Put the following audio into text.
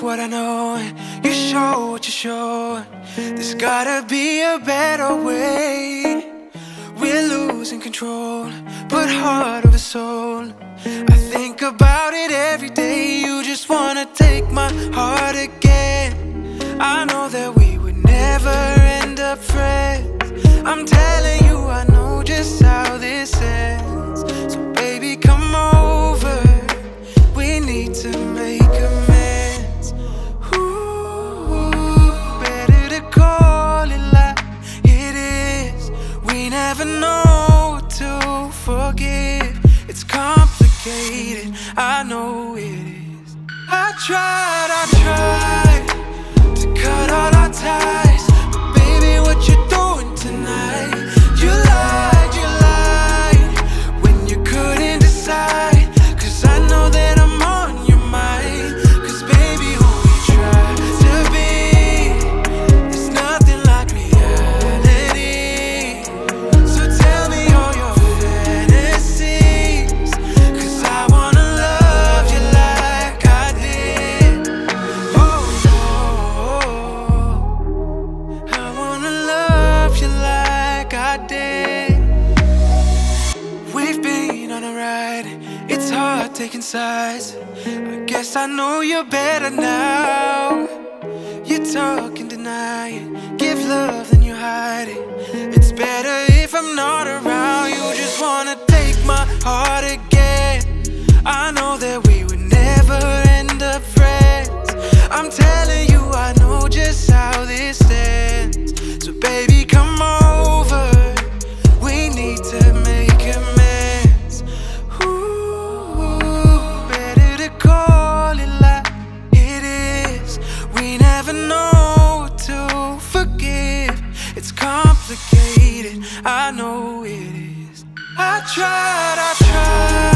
what I know, you show what you show. There's gotta be a better way. We're losing control, put heart over soul. I think about it every day. You just wanna take my heart again. I know that we would never end up friends. I'm telling you, I know just how this ends. So baby, come over, we need to make amends. Ooh, better to call it like it is. We never know what to forgive. It's complicated, I know it is. I tried to cut all our ties, but baby, what you doing tonight? You lied when you couldn't decide. Cause I know that I'm on your mind. Cause baby, who we try to be is nothing like reality. So tell me all your fantasies, cause I wanna love you like I did. Oh no, I wanna love you like I did. We've been on a ride, it's hard taking sides. I guess I know you better now. You talk and deny it, give love then you hide it. It's better if I'm not around. You just wanna take my heart again. I know that we would never end up friends. I'm telling you, I know just how this ends. So baby, come over, we need to make amends. Ooh, better to call it like it is. We never know what to forgive. It's complicated, I know it is. I tried